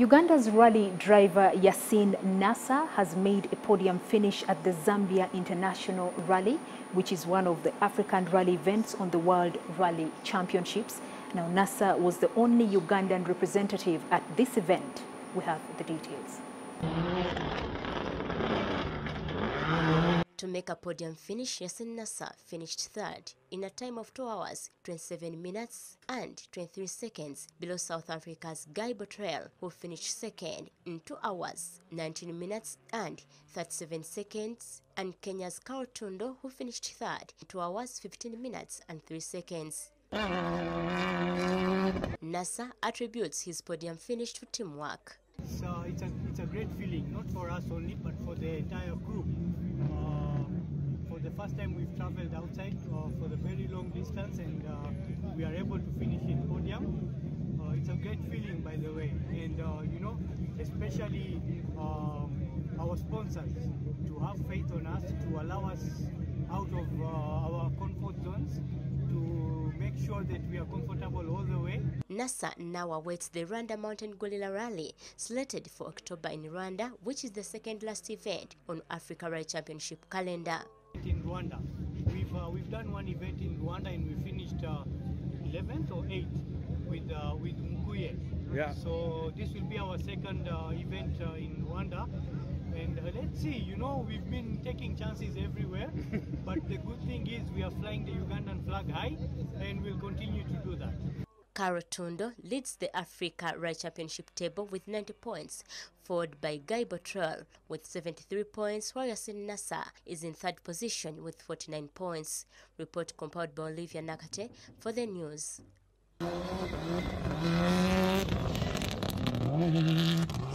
Uganda's rally driver Yasin Nasser has made a podium finish at the Zambia International Rally, which is one of the African rally events on the World Rally Championships. Now, Nasser was the only Ugandan representative at this event. We have the details. To make a podium finish, Yasin Nasser finished third in a time of 2 hours, 27 minutes and 23 seconds below South Africa's Guy Botrel, who finished second in 2 hours, 19 minutes and 37 seconds, and Kenya's Carl Tundo, who finished third in 2 hours, 15 minutes and 3 seconds. Nasser attributes his podium finish to teamwork. It's a great feeling, not for us only, but for the entire group. For the first time we've traveled outside for the very long distance, and we are able to finish in podium. It's a great feeling, by the way, and you know, especially our sponsors to have faith on us, to allow us out of our comfort zones, to make sure that we are comfortable all the way. Nasser now awaits the Rwanda Mountain Gorilla Rally, slated for October in Rwanda, which is the second last event on Africa Rally Championship calendar. In Rwanda, we've done one event in Rwanda and we finished 11th or 8th with Mukuye. Yeah. So this will be our second event in Rwanda. And let's see, you know, we've been taking chances everywhere, but the good thing is we are flying the Ugandan flag high, and we'll continue to do that. Carl Tundo leads the Africa Rally Championship table with 90 points, followed by Guy Botrel with 73 points, while Yasin Nasser is in third position with 49 points. Report compiled by Olivia Nakate for the news.